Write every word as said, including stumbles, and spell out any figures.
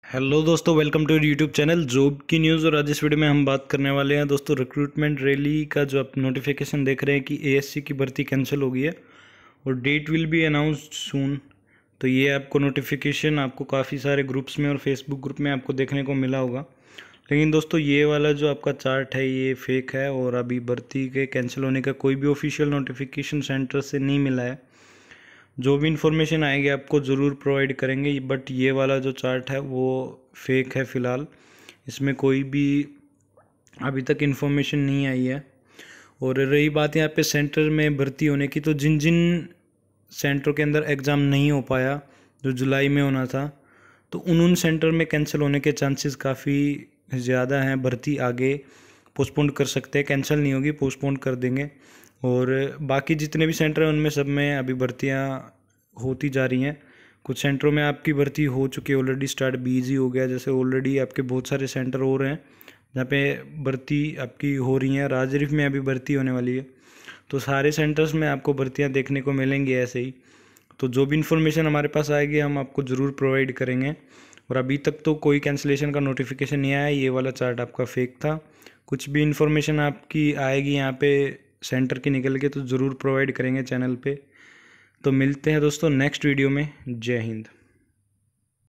Hello दोस्तों, welcome to YouTube channel job की news. और आज इस वीडियो में हम बात करने वाले हैं दोस्तों रिक्रूटमेंट रैली का। जो आप नोटिफिकेशन देख रहे हैं कि एएससी की भर्ती कैंसिल हो गई है और date will be announced soon. तो ये आपको नोटिफिकेशन आपको काफ़ी सारे ग्रुप्स में और फेसबुक ग्रुप में आपको देखने को मिला होगा। लेकिन दोस्तों ये वाला जो आपका चार्ट है ये फेक है और अभी भर्ती के कैंसिल होने का कोई भी ऑफिशियल नोटिफिकेशन सेंटर से नहीं मिला है। जो भी इन्फॉर्मेशन आएगी आपको ज़रूर प्रोवाइड करेंगे, बट ये वाला जो चार्ट है वो फेक है फ़िलहाल। इसमें कोई भी अभी तक इन्फॉर्मेशन नहीं आई है। और रही बात यहाँ पे सेंटर में भर्ती होने की, तो जिन जिन सेंटरों के अंदर एग्ज़ाम नहीं हो पाया जो जुलाई में होना था, तो उन उन सेंटर में कैंसिल होने के चांसेस काफ़ी ज़्यादा हैं। भर्ती आगे पोस्टपोन कर सकते हैं, कैंसिल नहीं होगी, पोस्टपोन कर देंगे। और बाकी जितने भी सेंटर हैं उनमें सब में अभी भर्तियां होती जा रही हैं। कुछ सेंटरों में आपकी भर्ती हो चुकी है ऑलरेडी, स्टार्ट बीजी हो गया। जैसे ऑलरेडी आपके बहुत सारे सेंटर हो रहे हैं जहाँ पे भर्ती आपकी हो रही है। राजरीफ में अभी भर्ती होने वाली है, तो सारे सेंटर्स में आपको भर्तियां देखने को मिलेंगी ऐसे ही। तो जो भी इन्फॉर्मेशन हमारे पास आएगी हम आपको ज़रूर प्रोवाइड करेंगे। और अभी तक तो कोई कैंसिलेशन का नोटिफिकेशन नहीं आया। ये वाला चार्ट आपका फेक था। कुछ भी इन्फॉर्मेशन आपकी आएगी यहाँ पे सेंटर की निकल के, तो ज़रूर प्रोवाइड करेंगे चैनल पे। तो मिलते हैं दोस्तों नेक्स्ट वीडियो में। जय हिंद।